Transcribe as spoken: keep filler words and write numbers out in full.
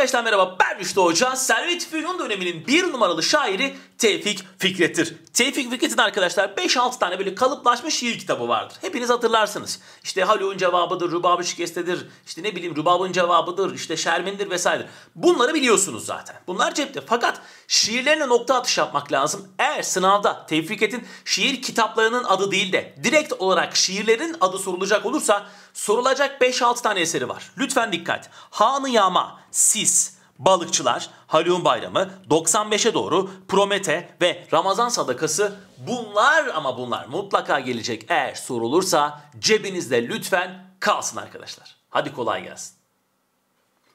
Arkadaşlar merhaba, ben Rüştü Hoca. Servet Fünun döneminin bir numaralı şairi Tevfik Fikret'tir. Tevfik Fikret'in arkadaşlar beş altı tane böyle kalıplaşmış şiir kitabı vardır. Hepiniz hatırlarsınız. İşte Haluk'un cevabıdır, Rubab-ı Şikeste'dir, işte ne bileyim Rubab'ın cevabıdır, işte Şermin'dir vesaire. Bunları biliyorsunuz zaten. Bunlar cepte. Fakat şiirlerine nokta atışı yapmak lazım. Eğer sınavda Tevfik Fikret'in şiir kitaplarının adı değil de direkt olarak şiirlerin adı sorulacak olursa sorulacak beş altı tane eseri var. Lütfen dikkat. Han-ı Yağma, Sis, Balıkçılar, Haluk'un Bayramı, doksan beşe doğru, Promete ve Ramazan Sadakası, bunlar ama bunlar mutlaka gelecek eğer sorulursa cebinizde lütfen kalsın arkadaşlar. Hadi kolay gelsin.